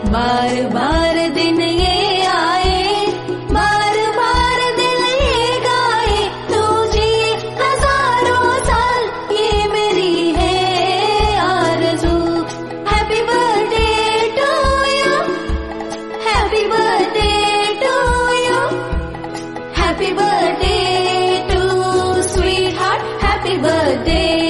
बार बार दिन ये आए, बार बार दिल ये गाए, तुझे हजारों साल ये मेरी है आरज़ू। Happy birthday to you, happy birthday to you, happy birthday to sweetheart, happy birthday.